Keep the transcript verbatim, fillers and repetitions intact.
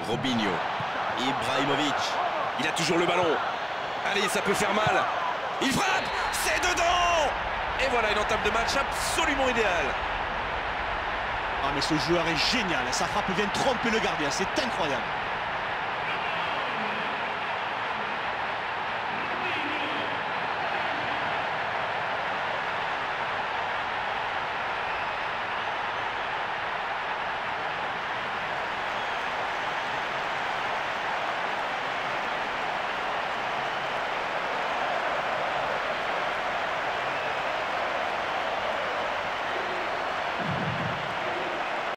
Robinho. Ibrahimovic. Il a toujours le ballon. Allez, ça peut faire mal. Il frappe. C'est dedans. Et voilà une entame de match absolument idéale. Ah mais ce joueur est génial. Sa frappe vient tromper le gardien. C'est incroyable.